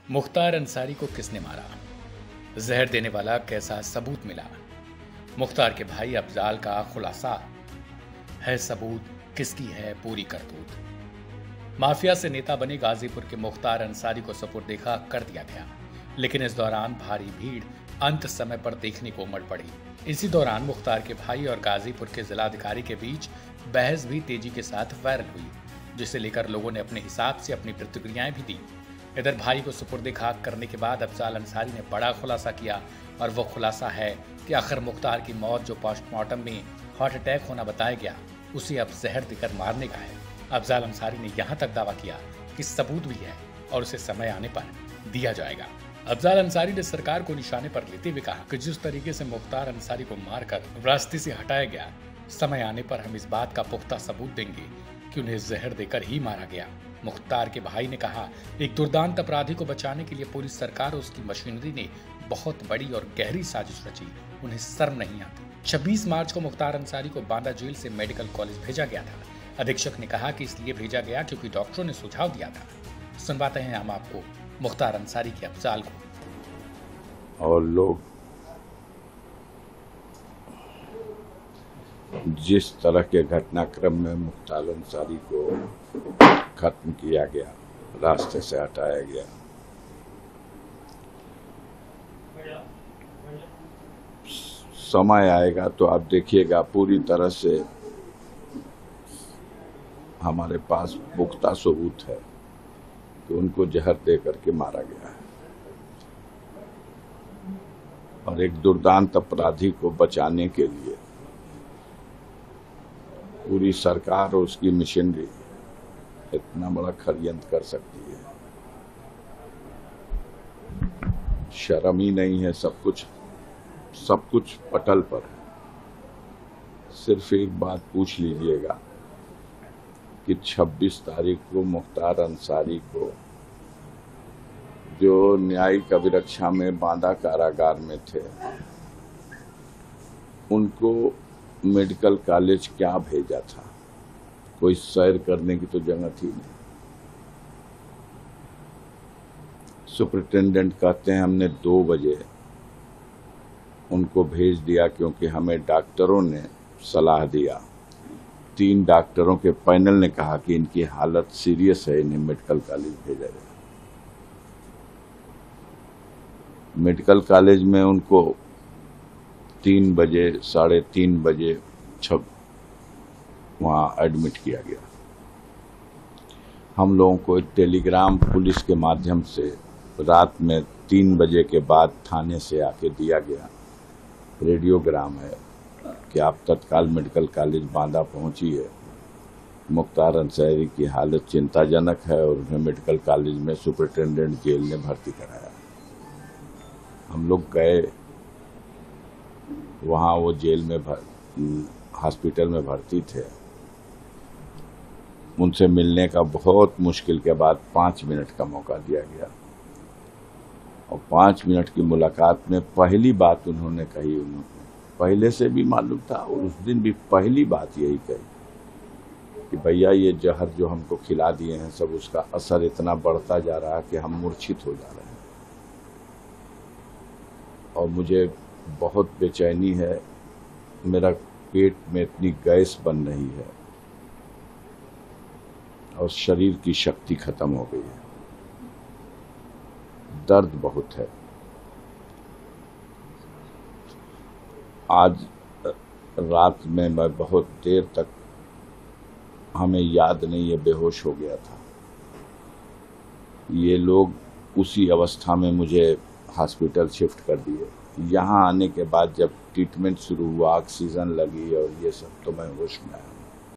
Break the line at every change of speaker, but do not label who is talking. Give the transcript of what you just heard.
मुख्तार अंसारी को किसने मारा? जहर देने वाला कैसा सबूत मिला? मुख्तार के भाई अफजाल का खुलासा है। सबूत किसकी है पूरी करतूत? माफिया से नेता बने गाजीपुर के मुख्तार अंसारी को सुपुर्द-ए-खाक कर दिया गया, लेकिन इस दौरान भारी भीड़ अंत समय पर देखने को उमड़ पड़ी। इसी दौरान मुख्तार के भाई और गाजीपुर के जिलाधिकारी के बीच बहस भी तेजी के साथ वायरल हुई, जिसे लेकर लोगों ने अपने हिसाब से अपनी प्रतिक्रियाएं भी दी। इधर भाई को सुपुर्द-ए-खाक करने के बाद अफजाल अंसारी ने बड़ा खुलासा किया, और वो खुलासा है कि आखिर मुख्तार की मौत जो पोस्टमार्टम में हार्ट अटैक होना बताया गया, उसे अब जहर देकर मारने का है। अफजाल अंसारी ने यहाँ तक दावा किया कि सबूत भी है और उसे समय आने पर दिया जाएगा। अफजाल अंसारी ने सरकार को निशाने पर लेते हुए कहा कि जिस तरीके से मुख्तार अंसारी को मारकर रास्ते से हटाया गया, समय आने पर हम इस बात का पुख्ता सबूत देंगे कि उन्हें जहर देकर ही मारा गया। मुख्तार के भाई ने कहा, एक दुर्दांत अपराधी को बचाने के लिए पूरी सरकार और उसकी मशीनरी ने बहुत बड़ी और गहरी साजिश रची। उन्हें शर्म नहीं आती। 26 मार्च को मुख्तार अंसारी को बांदा जेल से मेडिकल कॉलेज भेजा गया था। अधीक्षक ने कहा कि इसलिए भेजा गया क्योंकि डॉक्टरों ने सुझाव दिया था। सुनवाते हैं हम आपको मुख्तार अंसारी के अफजाल को।
और लोग जिस तरह के घटनाक्रम में मुख्तार अंसारी को खत्म किया गया, रास्ते से हटाया गया, समय आएगा तो आप देखिएगा पूरी तरह से हमारे पास पुख्ता सबूत है कि उनको जहर दे करके मारा गया है। और एक दुर्दांत अपराधी को बचाने के लिए पूरी सरकार और उसकी मशीनरी इतना बड़ा षड्यंत्र कर सकती है, शर्म ही नहीं है। सब कुछ पटल पर है। सिर्फ एक बात पूछ लीजिएगा कि 26 तारीख को मुख्तार अंसारी को, जो न्यायिक अभिरक्षा में बांदा कारागार में थे, उनको मेडिकल कॉलेज क्या भेजा था? कोई सैर करने की तो जगह थी नहीं। सुपरिटेंडेंट कहते हैं हमने 2 बजे उनको भेज दिया क्योंकि हमें डॉक्टरों ने सलाह दिया। 3 डॉक्टरों के पैनल ने कहा कि इनकी हालत सीरियस है, इन्हें मेडिकल कॉलेज भेजा जाए। मेडिकल कॉलेज में उनको 3 बजे 3:30 बजे वहाँ एडमिट किया गया। हम लोगों को एक टेलीग्राम पुलिस के माध्यम से रात में 3 बजे के बाद थाने से आके दिया गया, रेडियोग्राम है कि आप तत्काल मेडिकल कॉलेज बांदा पहुंचिए। मुख्तार अंसारी की हालत चिंताजनक है और उन्हें मेडिकल कॉलेज में सुपरिटेंडेंट जेल ने भर्ती कराया। हम लोग गए वहाँ, वो जेल में हॉस्पिटल में भर्ती थे। उनसे मिलने का बहुत मुश्किल के बाद 5 मिनट का मौका दिया गया, और 5 मिनट की मुलाकात में पहली बात उन्होंने कही, उन्होंने पहले से भी मालूम था और उस दिन भी पहली बात यही कही कि भैया ये जहर जो हमको खिला दिए हैं सब, उसका असर इतना बढ़ता जा रहा है कि हम मूर्छित हो जा रहे हैं और मुझे बहुत बेचैनी है, मेरा पेट में इतनी गैस बन रही है और शरीर की शक्ति खत्म हो गई है, दर्द बहुत है। आज रात में मैं बहुत देर तक, हमें याद नहीं है, बेहोश हो गया था। ये लोग उसी अवस्था में मुझे हॉस्पिटल शिफ्ट कर दिए। यहाँ आने के बाद जब ट्रीटमेंट शुरू हुआ, ऑक्सीजन लगी और ये सब, तो मैं होश में आया।